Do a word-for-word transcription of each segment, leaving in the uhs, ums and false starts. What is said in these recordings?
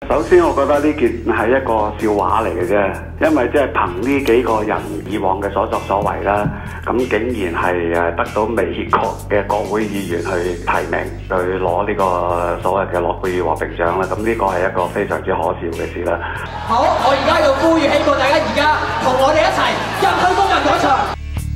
首先，我覺得呢件係一個笑話嚟嘅啫，因為即係憑呢幾個人以往嘅所作所為啦，咁竟然係誒得到美國嘅國會議員去提名，去攞呢個所謂嘅諾貝爾和平獎啦，咁呢個係一個非常之可笑嘅事啦。 好，我而家要呼籲，希望大家而家同我哋一齊入去工人廣場。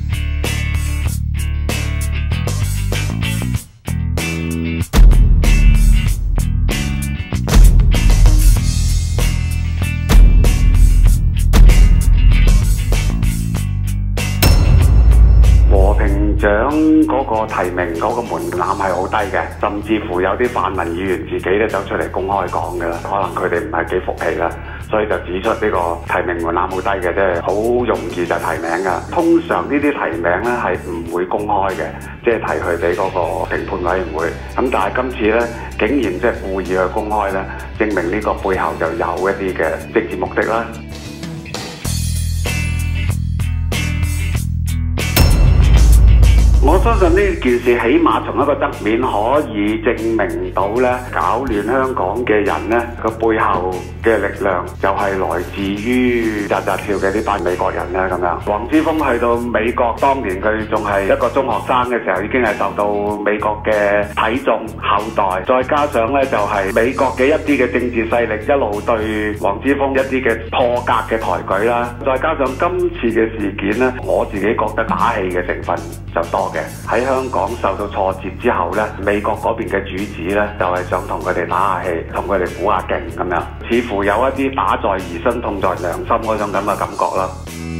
和平獎嗰個提名嗰個門檻係好低嘅，甚至乎有啲泛民議員自己咧走出嚟公開講嘅啦，可能佢哋唔係幾服氣啦，所以就指出呢個提名門檻好低嘅，即係好容易就提名噶。通常呢啲提名咧係唔會公開嘅，即係提佢俾嗰個評判委員會。咁但係今次咧，竟然即係故意去公開咧，證明呢個背後就有一啲嘅政治目的啦。我相信呢件事起碼從一個側面可以證明到咧，搞亂香港嘅人咧個背後嘅力量就係來自於扎扎跳嘅呢班美國人咧咁樣。黃之鋒去到美國，當年佢仲係一個中學生嘅時候，已經係受到美國嘅睇中後代，再加上咧就係美國嘅一啲嘅政治勢力一路對黃之鋒一啲嘅破格嘅抬舉啦，再加上今次嘅事件咧，我自己覺得打戲嘅成分就多嘅。喺香港受到挫折之後咧，美國嗰邊嘅主子咧就係想同佢哋打下氣，同佢哋鼓下勁咁樣，似乎有一啲打在疑心痛在良心嗰種咁嘅感覺啦。